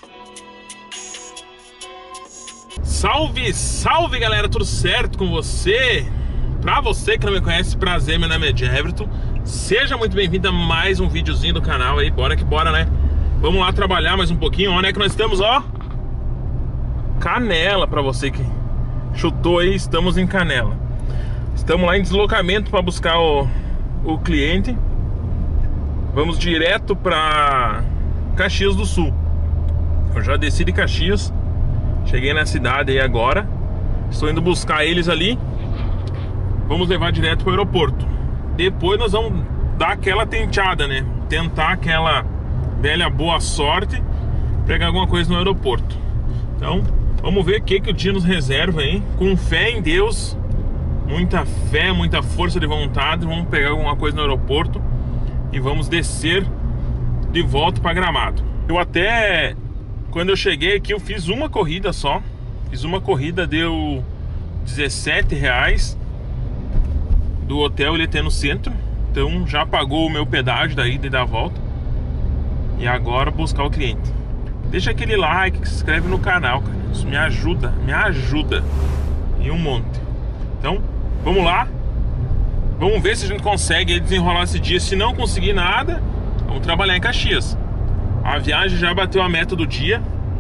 Salve, salve galera, tudo certo com você? Pra você que não me conhece, prazer, meu nome é Everton. Seja muito bem-vindo a mais um videozinho do canal aí, bora que bora, né? Vamos lá trabalhar mais um pouquinho. Onde é que nós estamos, ó? Canela, pra você que chutou aí, estamos em Canela. Estamos lá em deslocamento para buscar o cliente. Vamos direto pra Caxias do Sul. Eu já desci de Caxias, cheguei na cidade aí agora. Estou indo buscar eles ali. Vamos levar direto para o aeroporto. Depois nós vamos dar aquela tenteada, né? Tentar aquela velha boa sorte, pegar alguma coisa no aeroporto. Então, vamos ver o que o dia nos reserva aí. Com fé em Deus, muita fé, muita força de vontade, vamos pegar alguma coisa no aeroporto e vamos descer de volta para Gramado. Eu até, quando eu cheguei aqui, eu fiz uma corrida só. Fiz uma corrida, deu R$17 do hotel Ilhété no centro. Então já pagou o meu pedágio da ida e da volta. E agora buscar o cliente. Deixa aquele like, se inscreve no canal, cara. Isso me ajuda e um monte. Então, vamos lá. Vamos ver se a gente consegue desenrolar esse dia. Se não conseguir nada, vamos trabalhar em Caxias. A viagem já bateu a meta do dia.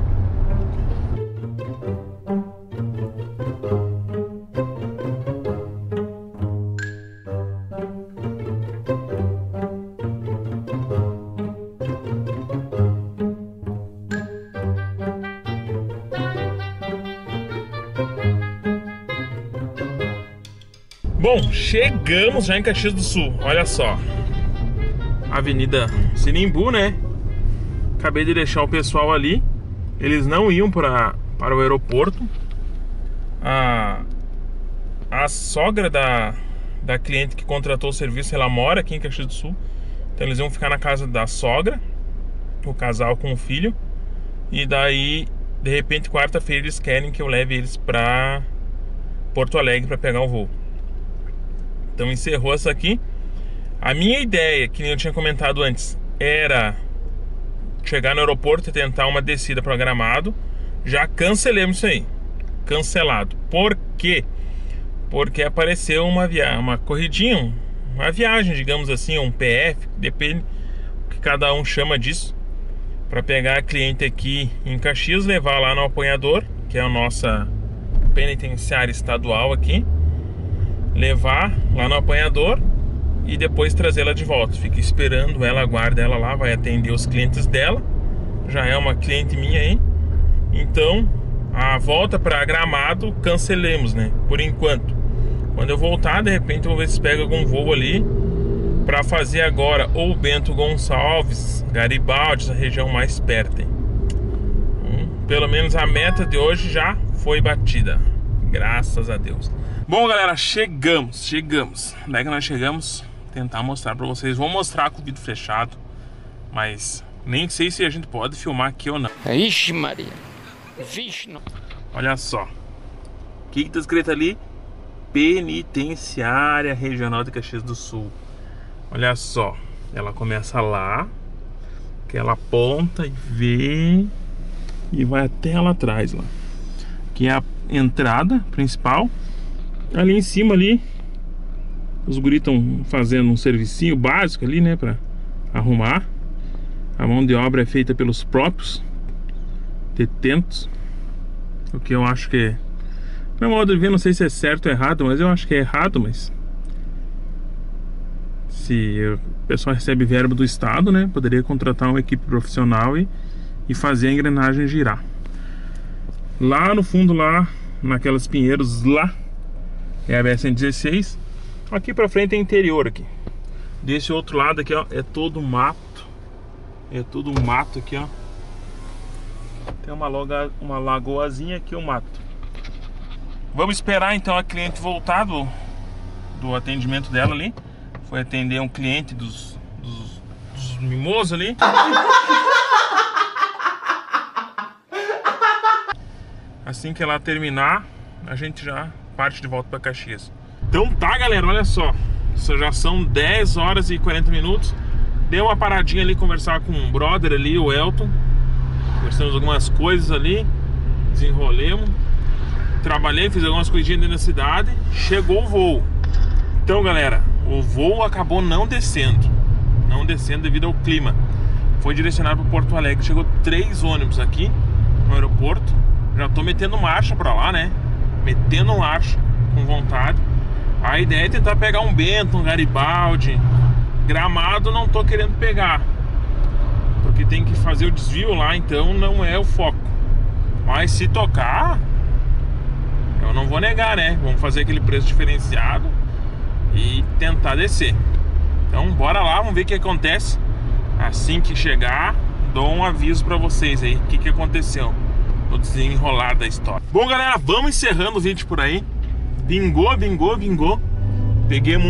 Bom, chegamos já em Caxias do Sul. Olha só, Avenida Sinimbu, né? Acabei de deixar o pessoal ali. Eles não iam para o aeroporto. A sogra da cliente que contratou o serviço, ela mora aqui em Caxias do Sul. Então eles iam ficar na casa da sogra, o casal com o filho. E daí, de repente, quarta-feira eles querem que eu leve eles para Porto Alegre para pegar o voo. Então encerrou essa aqui. A minha ideia, que eu tinha comentado antes, era chegar no aeroporto e tentar uma descida para Gramado. Já cancelemos isso aí. Cancelado. Por quê? Porque apareceu uma corridinha, uma viagem, digamos assim, um PF, depende do que cada um chama disso, para pegar a cliente aqui em Caxias, levar lá no apanhador, que é a nossa penitenciária estadual aqui. Levar lá no apanhador e depois trazê-la de volta. Fica esperando ela, aguarda ela lá, vai atender os clientes dela. Já é uma cliente minha aí. Então, a volta para Gramado cancelemos, né? Por enquanto. Quando eu voltar, de repente eu vou ver se pega algum voo ali para fazer agora ou Bento Gonçalves, Garibaldi, essa região mais perto aí. Pelo menos a meta de hoje já foi batida. Graças a Deus. Bom, galera, chegamos. Daí que nós chegamos, tentar mostrar pra vocês. Vou mostrar com o vidro fechado, mas nem sei se a gente pode filmar aqui ou não. Ixi, Maria. Vixe, não. Olha só. O que tá escrito ali? Penitenciária Regional de Caxias do Sul. Olha só. Ela começa lá, aquela ponta, e vem e vai até lá atrás lá. Que é a entrada principal. Ali em cima ali, os guris estão fazendo um servicinho básico ali, né, pra arrumar. A mão de obra é feita pelos próprios detentos. O que eu acho que, meu modo de ver, não sei se é certo ou errado, mas eu acho que é errado, mas se o pessoal recebe verba do Estado, né, poderia contratar uma equipe profissional e fazer a engrenagem girar. Lá no fundo, lá naquelas pinheiros lá, é a BR-116. Aqui pra frente é interior aqui. Desse outro lado aqui, ó, é todo mato. É todo mato aqui, ó. Tem uma lagoazinha aqui, o mato. Vamos esperar então a cliente voltar do atendimento dela ali. Foi atender um cliente dos mimosos ali. Assim que ela terminar, a gente já parte de volta para Caxias. Então tá, galera, olha só. Já são 10 horas e 40 minutos. Dei uma paradinha ali, conversar com um brother ali, o Elton. conversamos algumas coisas ali, desenrolemos, trabalhei, fiz algumas coisinhas dentro da cidade, chegou o voo. Então, galera, o voo acabou não descendo devido ao clima. Foi direcionado para Porto Alegre. Chegou 3 ônibus aqui no aeroporto. Já tô metendo marcha para lá, né? Metendo marcha com vontade. A ideia é tentar pegar um Bento, um Garibaldi. Gramado não tô querendo pegar, porque tem que fazer o desvio lá, então não é o foco. Mas se tocar, eu não vou negar, né? Vamos fazer aquele preço diferenciado e tentar descer. Então bora lá, vamos ver o que acontece. Assim que chegar, dou um aviso pra vocês aí, o que aconteceu no desenrolar da história. Bom, galera, vamos encerrando o vídeo por aí. Vingou. Peguemos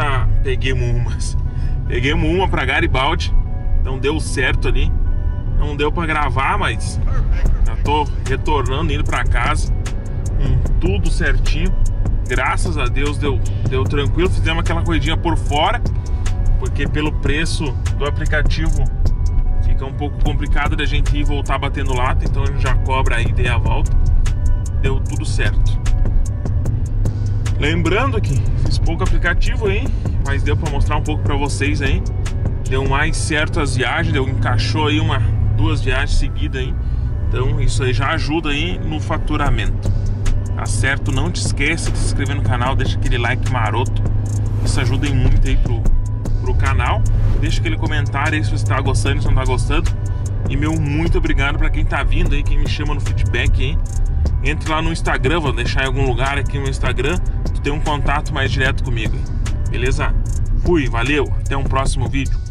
uma pra Garibaldi. Então deu certo ali. Não deu pra gravar, mas já tô retornando, indo pra casa tudo certinho. Graças a Deus deu tranquilo. Fizemos aquela corridinha por fora, porque pelo preço do aplicativo fica um pouco complicado da gente ir e voltar batendo lata. Então a gente já cobra a ida e a volta. Deu tudo certo. Lembrando que fiz pouco aplicativo aí, mas deu pra mostrar um pouco pra vocês aí. Deu mais certo as viagens, encaixou aí 2 viagens seguidas aí. Então isso aí já ajuda aí no faturamento. Tá certo? Não te esqueça de se inscrever no canal, deixa aquele like maroto. Isso ajuda muito aí pro canal. Deixa aquele comentário aí se você tá gostando, se não tá gostando. E meu muito obrigado pra quem tá vindo aí, quem me chama no feedback aí. Entre lá no Instagram, vou deixar em algum lugar aqui no Instagram. Tu tem um contato mais direto comigo, beleza? Fui, valeu, até um próximo vídeo.